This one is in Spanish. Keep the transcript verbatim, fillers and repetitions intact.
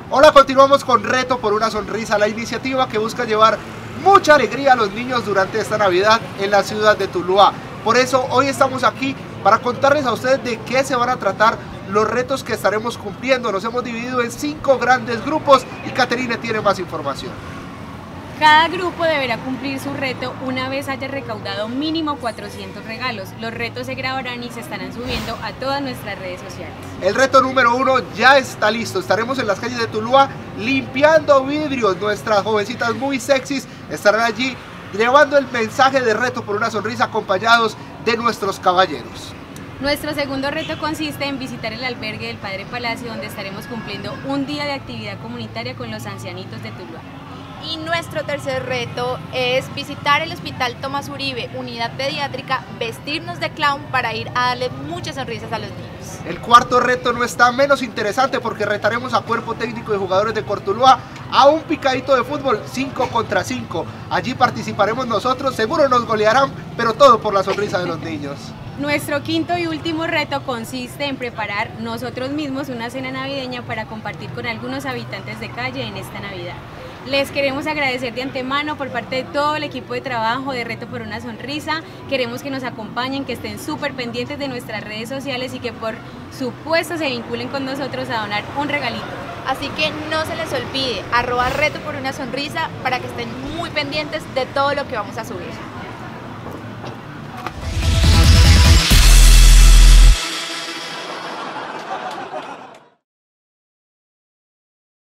Hola, continuamos con Reto por una Sonrisa, la iniciativa que busca llevar mucha alegría a los niños durante esta Navidad en la ciudad de Tuluá. Por eso hoy estamos aquí para contarles a ustedes de qué se van a tratar los retos que estaremos cumpliendo. Nos hemos dividido en cinco grandes grupos y Caterine tiene más información. Cada grupo deberá cumplir su reto una vez haya recaudado mínimo cuatrocientos regalos. Los retos se grabarán y se estarán subiendo a todas nuestras redes sociales. El reto número uno ya está listo. Estaremos en las calles de Tuluá limpiando vidrios. Nuestras jovencitas muy sexys estarán allí llevando el mensaje de Reto por una Sonrisa acompañados de nuestros caballeros. Nuestro segundo reto consiste en visitar el albergue del Padre Palacio, donde estaremos cumpliendo un día de actividad comunitaria con los ancianitos de Tuluá. Y nuestro tercer reto es visitar el Hospital Tomás Uribe, unidad pediátrica, vestirnos de clown para ir a darle muchas sonrisas a los niños. El cuarto reto no está menos interesante porque retaremos a cuerpo técnico y jugadores de Cortuluá a un picadito de fútbol cinco contra cinco. Allí participaremos nosotros, seguro nos golearán, pero todo por la sonrisa de los niños. Nuestro quinto y último reto consiste en preparar nosotros mismos una cena navideña para compartir con algunos habitantes de calle en esta Navidad. Les queremos agradecer de antemano por parte de todo el equipo de trabajo de Reto por una Sonrisa. Queremos que nos acompañen, que estén súper pendientes de nuestras redes sociales y que por supuesto se vinculen con nosotros a donar un regalito. Así que no se les olvide, arroba Reto por una Sonrisa para que estén muy pendientes de todo lo que vamos a subir.